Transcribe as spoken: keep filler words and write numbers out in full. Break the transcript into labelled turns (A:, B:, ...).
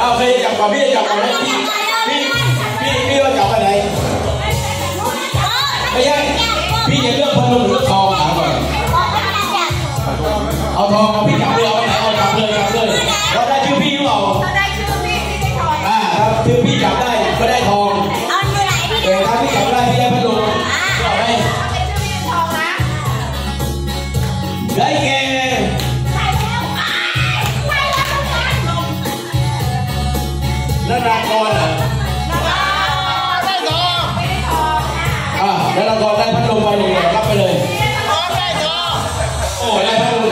A: เอาเคยจับก่อนพี่จับก่อนพี่พี่พี่พี่ว่าจับไปไหนไม่ใช่พี่จะเลือกพัดลมหรือทองถามก่อนเอาทองเอาพี่จับเลยเอาไหนเอาจับเลยจับเลยเราได้ชื่อพี่หรือเปล่าได้ชื่อพี่พี่ได้ทองอ่าครับชื่อพี่จับได้ก็ได้ทองแต่ถ้าพี่จับได้พี่ได้พัดลมก็ได้ได้แก่นักดากรอ่ะได้ทองไม่ได้ทองอ่ะนักดากรได้พัดลมไปหนึ่งรับไปเลยโอ้ได้พัดลม